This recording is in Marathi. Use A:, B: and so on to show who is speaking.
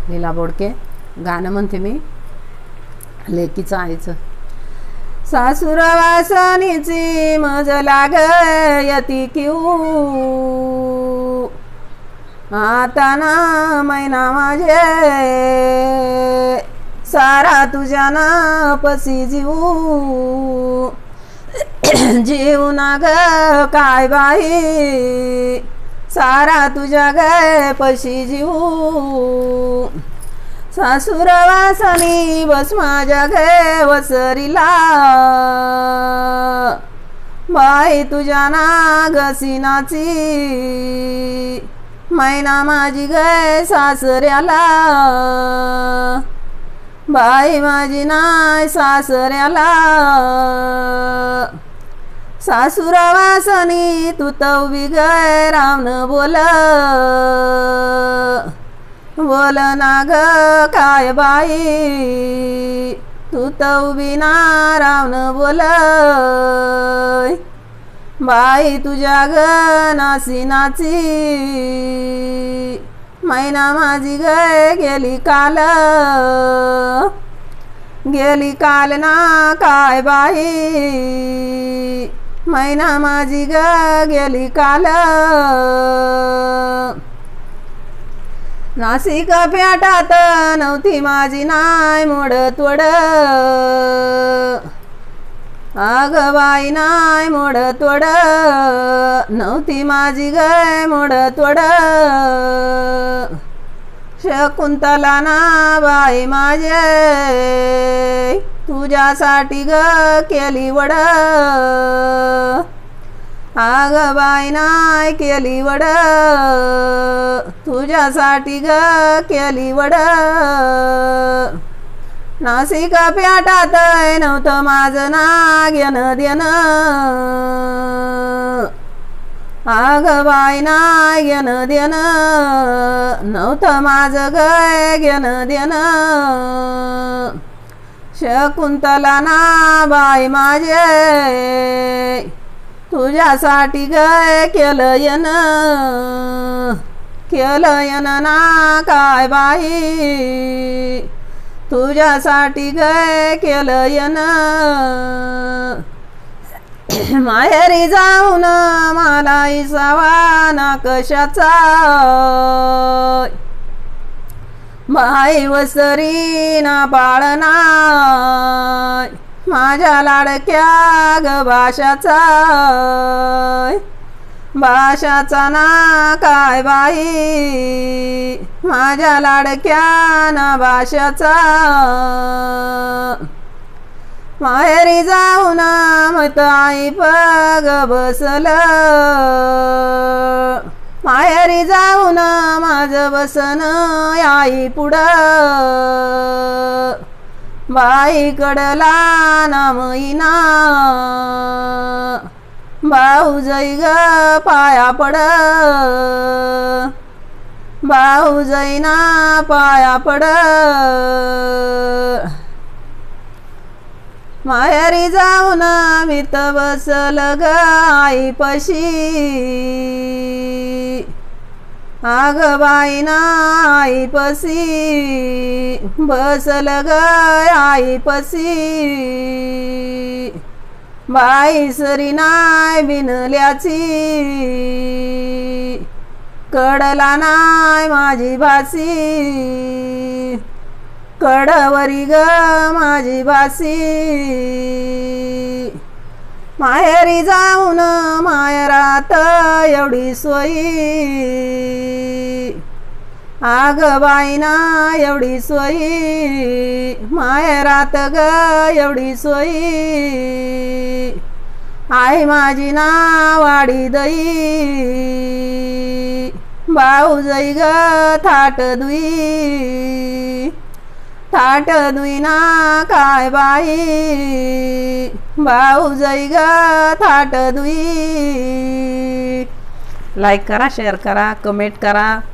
A: लीला बोडके. गाणं म्हणते मी लेकीचं आईचं. सासूरवासनीची मज लाग यती किऊ, आता ना मैना माझे सारा तुझ्या ना पसी जीवू. जीव ना ग काय बाई सारा तुझ्या ग पशी जीवू. सासूरवासनी बस माझ्या गे वसरीला, बाई तुझ्या ना गसीनाची मैना माझी गे सासऱ्याला. बाई माझी नाय सासऱ्याला. सासूरवासनी तू तवबी गे रामन बोल, बोल ना ग काय बाई तू तवबी ना रामन बोल. बाई तुझ्या ग नासी मैना माझी ग गेली काल, गेली काल ना काय बाई मैना माझी ग गेली काल. नाशिक पेटात नव्हती माझी नाय मोड तोड, अग बाई नाय मोड तोड नव्हती माझी ग मोड तोड. शकुंतला ना बाई माझे तुझ्यासाठी ग केली वड, आग बाई नाय केली वड तुझ्यासाठी ग केली वड. नाशिक पेटात नव्हतं माझं ना घेणं देणं, आग बाई नाय घेणं देणं नव्हतं माझं ग घेणं देणं. शकुंतला ना बाई माझे तुझ्यासाठी ग केलं येन, केलं येन ना काय बाई तुझ्यासाठी ग केलं येन. माहेरी जाऊन मला इसावा ना कशाचा, बाई वसरी ना पाळना माझ्या लाडक्या ग भाषाचा. भाषाचा ना काय बाई माझ्या लाडक्या ना भाषाचा. माहेरी जाऊन मत आई पग बसल, माहेरी जाऊन माझं बसन आई पुढं. बाई कडला नामईना भाऊजई ग पाया पड, भाऊजई ना पाया पड. माहेरी जाऊन मीत बसल ग आई पशी, आग बाई ना आई पसी बसल ग आई पसी. बाई सरी नाय बिनल्याची कडला नाय माझी भासी, कडवरी ग माझी भासी. माहेरी जाऊन माहेरात एवढी सोयी, आग बाई ना एवढी सोयी माहेरात ग एवढी सोयी. आई माझी ना वाडी दई, भाऊजई ग थाट दुई, थाट दुई ना काय बाई भाऊजई ग थाट दुई. लाईक करा, शेअर करा, कमेंट करा.